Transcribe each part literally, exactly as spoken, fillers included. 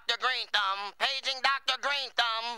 Doctor Green Thumb. Paging Doctor Green Thumb.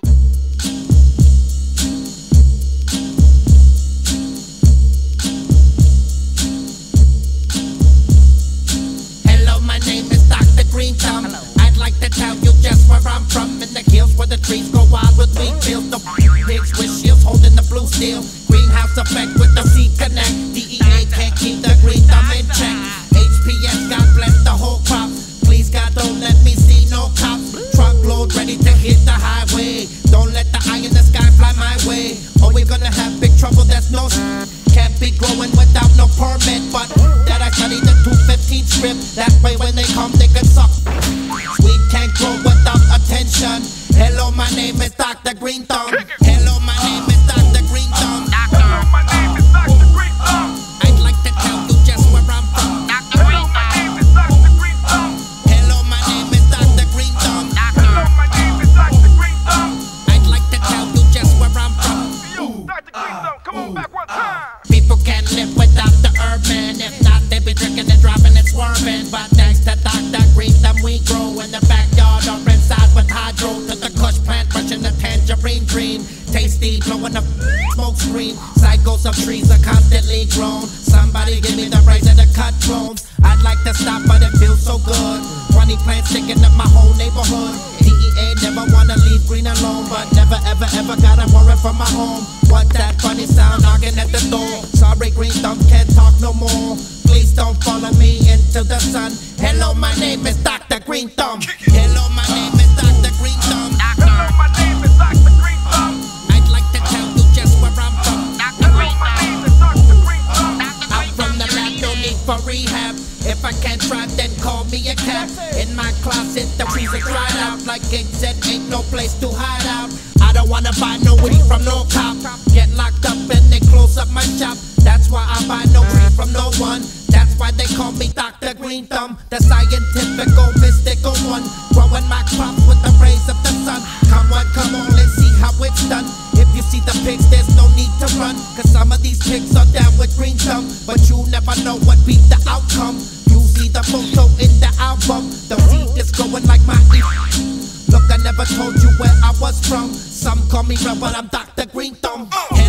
Hello, my name is Doctor Green Thumb. Hello. I'd like to tell you just where I'm from. In the hills where the trees go wild with wheat fields. The pigs with shields holding the blue steel. Greenhouse effect with the C connect. D E A can't keep the green thumb in check. H P S, God bless the whole crop. Please God, don't let me see no cops. Truckload ready to hit the highway. Don't let the eye in the sky fly my way. Or we're gonna have big trouble, that's no s. Can't be growing without no permit. But that I study the two fifteen script. That way when they come they can suck. Sweet can't grow without attention. Hello, my name is Doctor Green Thumb. Hello, my name is Doctor Green Thumb. Doctor, my name is Doctor Green Thumb. I'd like to tell you just where I'm from. Doctor Green My name Thumb. is Doctor Green Thumb. Hello, my name is Doctor Green Thumb. Doctor. My name is Doctor Green Thumb. I'd like to tell you just where I'm from. Yo, Doctor Green Thumb, come on back one time. People can't live without the urban. If not, they be drinking and dropping and swerving. But thanks to Doctor Green Thumb, we grow in the backyard or inside with hydro. To the kush plant, brushing the tangerine dream. Tasty, blowing the smoke screen. Cycles of trees are constantly grown. Somebody give me the rights of the cut drones. I'd like to stop, but it feels so good. twenty plants sticking up my whole neighborhood. D E A never wanna leave green alone, but never ever ever gotta worry for my home. What that funny sound knocking at the door? Sorry, Green Thumb can't talk no more. Please don't follow me into the sun. Hello, my name is Doctor Green Thumb. Hello, my name is Doctor Green Thumb. Hello, my name is Doctor Green Thumb. I'd like to tell you just where I'm from. Doctor Green My Thumb. name is Doctor Green Thumb. Doctor I'm Green from Thumb, the lab, no need for rehab. If I can't drive, then call me a cab. In my closet, the trees are dried out. Like Gig said, ain't no place to hide out. I don't wanna buy no weed from no cop. Get locked up and they close up my shop. That's why I buy no weed from no one. That's why they call me Doctor Green Thumb, the scientific, mystical one. Growing my crops with the rays of the sun. Come on, come on, let's see how it's done. If you see the pigs, there's no need to run. Cause some of these pigs are down with Green Thumb. But you never know what be the outcome. You see the photo in the album. The seed is growing like my e. Look, I never told you where I was from. Some call me real, but I'm Doctor Green Thumb.